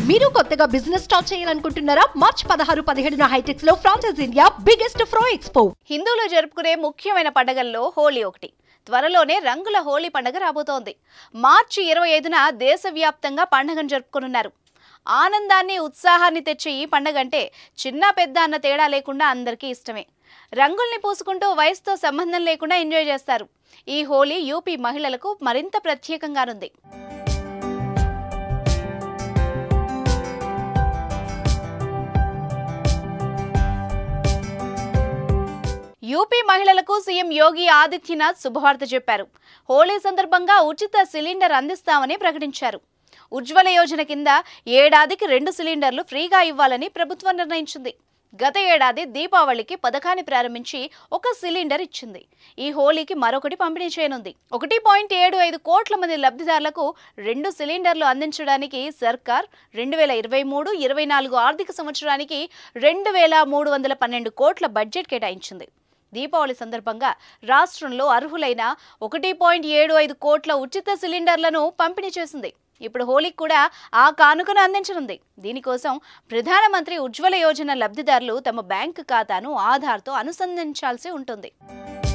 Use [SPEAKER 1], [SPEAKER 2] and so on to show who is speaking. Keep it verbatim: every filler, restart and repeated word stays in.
[SPEAKER 1] మీరు కొత్తగా business start చేయాలనుకుంటున్నారా? మార్చ్ పదహారు పదిహేడున హైటెక్స్ లో ఫ్రాన్సెస్ ఇండియా బిగ్గెస్ట్ ఫ్రో ఎక్స్పో.
[SPEAKER 2] హిందువులు జరుపుకునే ముఖ్యమైన పండుగల్లో హోలీ ఒకటి. త్వరలోనే రంగుల హోలీ పండుగ రాబోతోంది. మార్చి ఇరవై ఐదున దేశవ్యాప్తంగా పండుగను జరుపుకోనున్నారు. ఆనందాన్ని ఉత్సాహాన్ని తెచ్చే ఈ పండుగ అంటే చిన్న పెద్ద అన్న తేడా లేకుండా అందరికీ ఇష్టమే. రంగుల్ని పూసుకుంటూ వయసుతో సంబంధం లేకుండా ఎంజాయ్ చేస్తారు. ఈ హోలీ యూపీ మహిళలకు మరింత ప్రత్యేకంగానుంది. యూపీ మహిళలకు సీఎం యోగి ఆదిత్యనాథ్ శుభవార్త చెప్పారు. హోలీ సందర్భంగా ఉచిత సిలిండర్ అందిస్తామని ప్రకటించారు. ఉజ్వల యోజన కింద ఏడాదికి రెండు సిలిండర్లు ఫ్రీగా ఇవ్వాలని ప్రభుత్వం నిర్ణయించింది. గత ఏడాది దీపావళికి పథకాన్ని ప్రారంభించి ఒక సిలిండర్ ఇచ్చింది. ఈ హోలీకి మరొకటి పంపిణీ చేయనుంది. ఒకటి పాయింట్ ఏడు ఐదు కోట్ల మంది లబ్ధిదారులకు రెండు సిలిండర్లు అందించడానికి సర్కార్ రెండు వేల ఇరవై మూడు ఇరవై నాలుగు ఆర్థిక సంవత్సరానికి రెండు వేల మూడు వందల పన్నెండు కోట్ల బడ్జెట్ కేటాయించింది. దీపావళి సందర్భంగా రాష్ట్రంలో అర్హులైన ఒకటి పాయింట్ ఏడు ఐదు కోట్ల ఉచిత సిలిండర్లను పంపిణీ చేసింది. ఇప్పుడు హోలీకి కూడా ఆ కానుకను అందించనుంది. దీనికోసం ప్రధానమంత్రి ఉజ్వల యోజన లబ్ధిదారులు తమ బ్యాంకు ఖాతాను ఆధార్తో అనుసంధానించాల్సి ఉంటుంది.